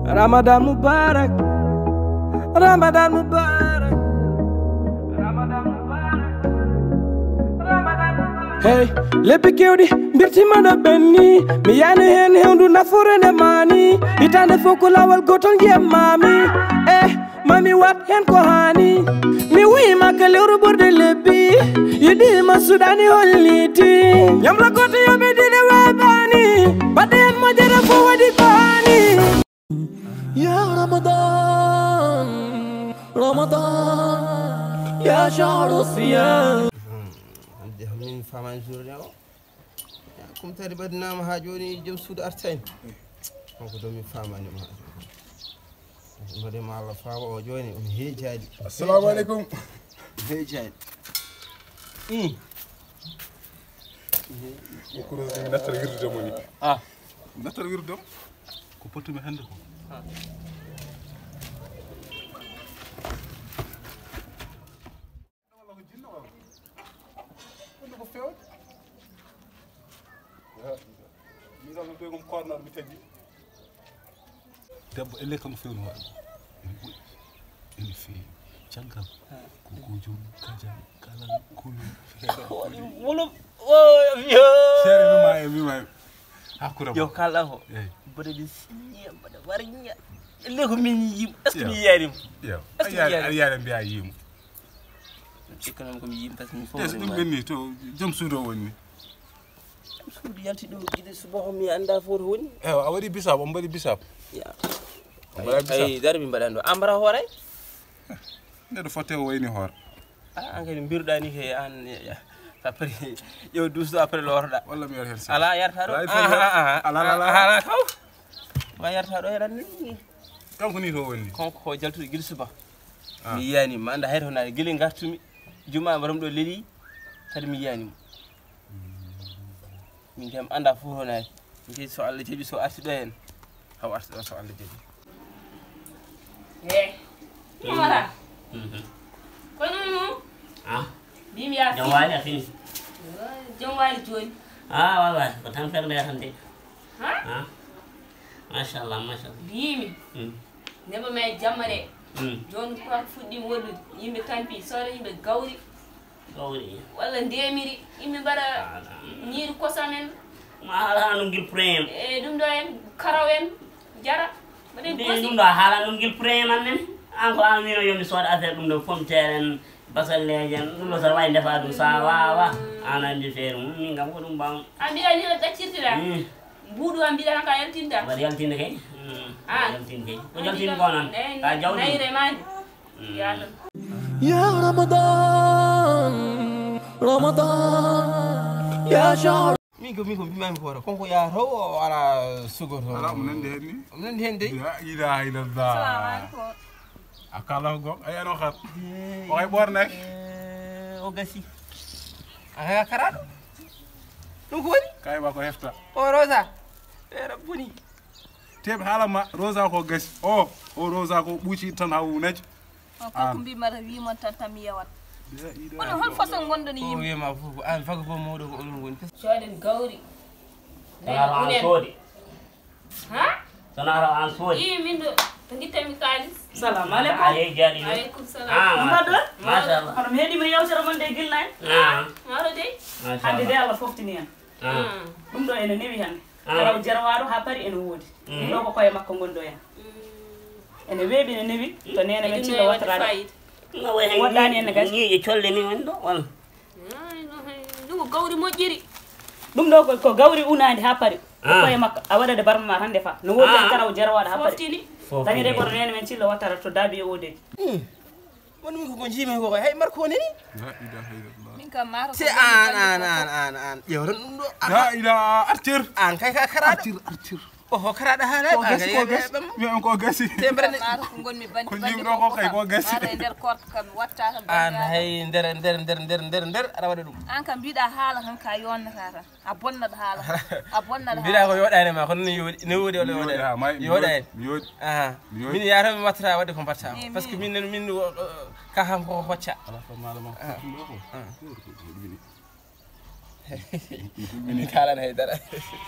Ramadan Mubarak, Ramadan Mubarak, Ramadan Mubarak, Ramadan Mubarak. Hey, lepi kewdi mbirti mana benni mi yani hen hendu nafore ne mani itande foko lawal gotol je mami mami wat hen ko hani mi wi makale borde lebi yidi masudani holliti yamra goto yobe dine webani baden mojere fo wadi bani ya Ramadan Ramadan ya shahru siyam min faman journée o kum tari badnama ha joni jom suudu artani ko do mi famani ma ngode ma Allah faama o joni o heejadi assalamu alaikum heejadi ko ni natar wirdo mo ni natar wirdo ko potumi hande ko Begum corner mi tagi debbo elle kam fewni wa ene fi cangam ko gojum kajam kala kulu wolo yo sere mi ma hakura yo kala ho bode di sinya bode warinya elle ko min yim est ce que mi yarim yo ayare mbiya yim cikanam ko mi yim parce que mi fo dum benni to jom suudo wonni suudu yalti do ide subaho mi anda foto woni a wadi bisab on bari bisab ya ay darbi mbadando ambara horay nedo fote wayni hor angani birda ni he an après yo douce après lorda walla mi yor hen ala yarta do ala kaw wa yarta do heran ni kanko ni to wonni konko jaltude gil suba mi yani ma anda hayto na gili gartumi juma maram do leli kadi mi yani min kam anda fu hono ngi so Allah jebi so arti do hen haw arti do so Allah jebi mara kono bim ya jom wali afini jom wali joni wala ko tan ferde hande mashallah bimi nebo me jamare joni ko fuddi wodu yimbe tampi sore yimbe gawri walla ndemiri yimɓe mbaɗa ñiiri kosamen ma haala ɗum gil prém ɗum ɗo en karaw en jara mbaɗen ɗum ɗo haala ɗum gil prém annen an ko an wino yomi sooda affaire ɗum ɗo pomtere en basalleje en ɗum ɗo saɗa wawi defa ɗum sa wawa an andi feere mum min kam ko ɗum mbam a mbiɗa ni ɗo ɗaccirtira mbuuɗu a mbiɗa tan ka yaltinta waɗa yaltinde kay yaltinde kay ko yaltinde ko noon ka jawɗum nayre mani yaatan ya Ramadan Ramadan ya shahru miko bimami ko konko ya taw ala sugoto ala mo nande hen ni nande hen de la ilaha illallah assalamu alaikum akala go ay ano xat o ay bor nek o gasi aya karado dum ko woni kay ba ko hefta o rosa era boni teb halama rosa ko gasi o rosa ko buuci tan hawu naji ko mbi mara wi mon tan tam yewat on hol façon gondoni yim wi ma fu an fago bo modo ko on woni soden gawri an soodi ha sonaro an soodi yi min do to gittami kalis salam alaikum ay jadi alaikum salam mbaddo mashallah hono mi heedi mi yewtere mon de gilna maro de hande de Allah foftini en dum do ene newi hande karaw jarwaado ha pari ene wodi do ko koye makko gondo en ene weebi ne newi to nene men cilo watrade no way wodani en gas ni e cholle ni won do wala dum ko gawri mojjiri dum do ko gawri unandi ha pari koye makko a wadade barma ma tan defa no wodi en karaw jarwaado ha pari foftini tani de ko nene men cilo watrade to dabi o de woni mi ko jimi ko hay marko ni la ilaha illallah min kam maro c'est an yewran dum do la ilaha artir an kay ka karado artir o karada hala ko gasi mi on ko gasi tembre maro ko gonmi bandi ko jimdo ko kay ko gasi maro nder korka kam watta tan an hay nder ara wada dum an kam biida haala han ka yonnata tan a bonnata haala a bonnata bida ko yodane ma kono ni wodi wala yoda min yara mi watra wadde ko batta parce que min ka ham ko hocca ala ko malama ko min kala hay dara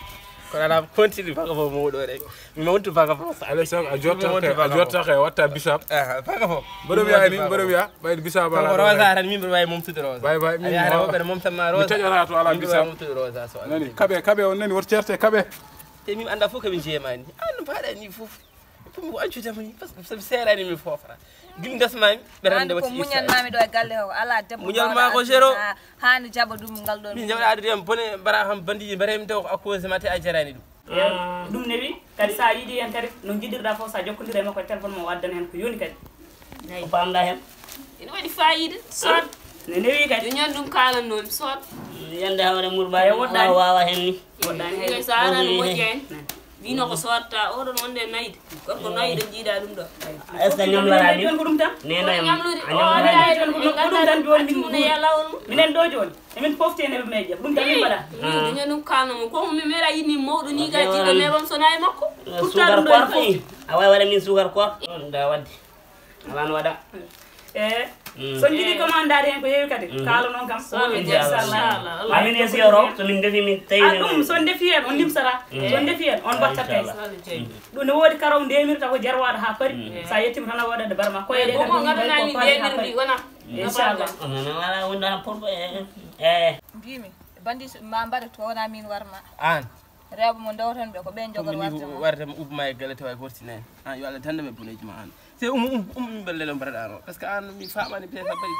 kono ala continue faka fo mo do rek mi wontu faka fo élection a jotta kay watta bisab faka fo borom ya ni borom ya bay bisab ala rosa tan min bay mom tuddo rosa bay min ya be mom tamma rosa mi tajara to ala bisab mom tuddo rosa so nani kabe on nani wor certe kabe te mi anda fo kabe jemani an faada ni fof mi ko ancu tamani parce que sabi serani mi fofra gil dasmami berande wati muñal mami do e galle o ala debbo muñal ma ko zéro hani jaba dum ngal do min jawda adde bone baraham bandiji barem taw ko akose mate a jarani dum dum newi kadi sa yidi en kadi no jidirda fo sa jokkondire makko téléphone mo waddan hen ko yoni kadi ko pamda hen ina waɗi fayida sot ne newi kadi ñan ɗum kalannomi sot yande hawre murba wawa hen ni woddani hen sa arani moƴƴi en wino ko sotta oɗon wonde nayde gorko nayde jiiɗa ɗum ɗo est ce que ñamlarani ko ɗum tan nena ñamlude o anda ton ko ɗum tan joni min ya lawol minen ɗo joni emin pofti en eɓe meeje ɗum tan min mbaɗa ñan ɗum kalnomo ko mi mera yinni mawɗo ni ga jiɗo nebam sona e makko sugar kor fi a wawi waɗa min sugar kor da wadde alan waɗa so jiɗi commandade hen ko heewi kadi kaalo noon kam inchallah amin e siyoro somin defi min tawi ɗum son defi hen on limsata son defi hen on battata ɗum ne woodi karaw ndemirta ko jarwaɗo ha paari sa yettima tan a waɗade barma koyeɗe bomo gadanami ndemirɗi wona inchallah wala wonda pour mbimi bandi ma mbaɗa to wona min warma an rewɓe mo dewtan ɓe ko ɓen jogor wartema ubma e galle tawa e fortinani an yo Allah tanda men boneji ma an c'est min ballelo mbaɗaɗa no par ce que an mi famani peut-être bari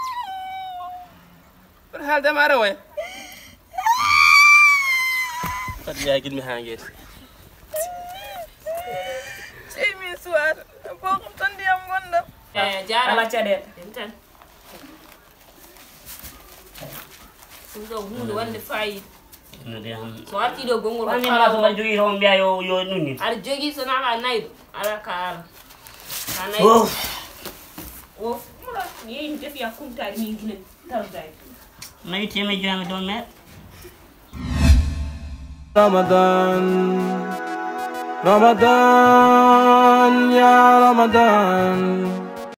bar haaldema ara way fati jagilmi ha gueete sey min suwata bokom tan ndiyam gondam ala caɗele tan ɗum ɗo hunde wonde fayida so arti ɗo gongol anima so jogui to mbiya yo nunni aɗa jogui so naka nayɗo ala ka ala ka nayi o yeyi defi a kumtade min guila tawdade nayi teme joami ɗon meɗ Ramadan Ramadan ya Ramadan